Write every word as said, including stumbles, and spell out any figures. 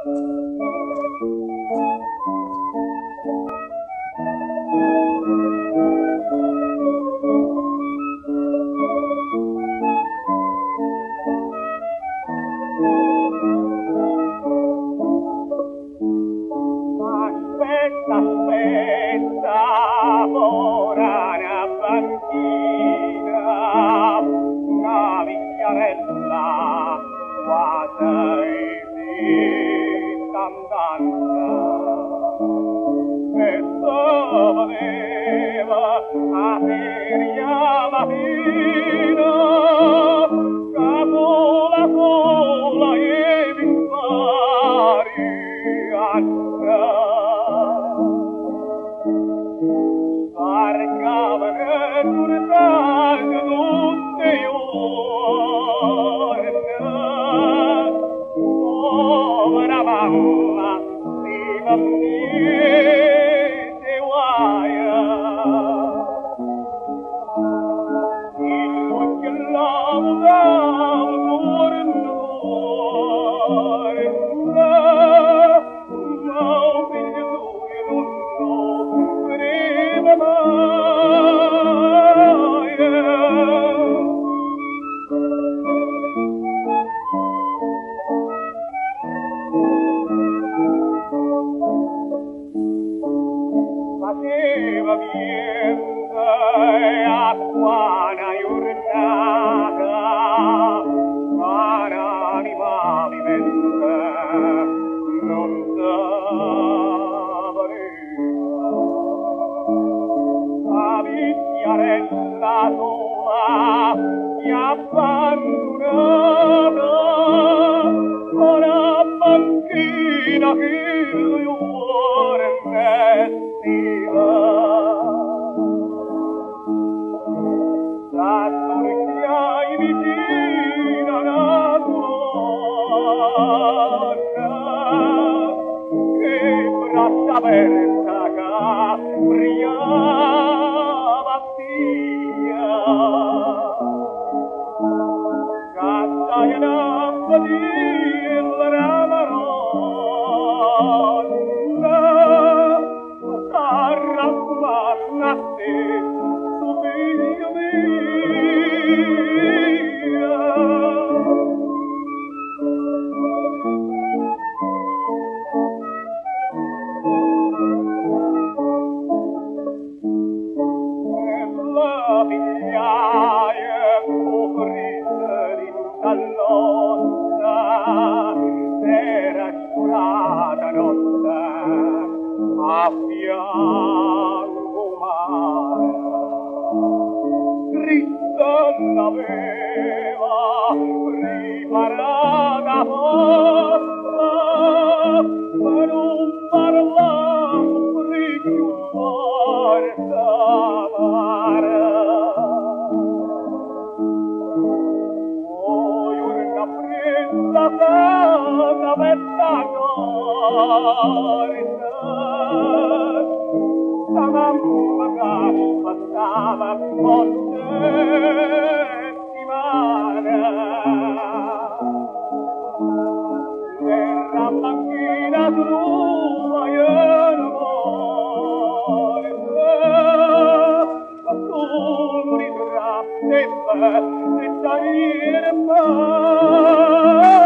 Aspetta, ora una banchina, una vecchiarella, quasi cantante, e sapeva a feria mattina, che sola sola e vimpari povera mamma, viva niente guaia, il uccello da un tornare, ma un figlio tuo non lo prima mai. Faceva niente a quana giornata, anima vivente non sapeva. La vecchiarella sola mi ha abbandonata, una banchina che il cuore vestiva. La sorcia vicina alla donna, che braccia aperta che brillava via. Cazzaia una padilla la maronna, arrabbata te, tu figlio mio. La figliaia coprita d'intallotta, era scurata notte a fianco mare. Cristo l'aveva riparata forza, ma non parlavo più forza amara. Oh, una presa sana vetta corsa, la mamma che passava con settimana. Era macchina sua e l'amore, tu mi tratti per salire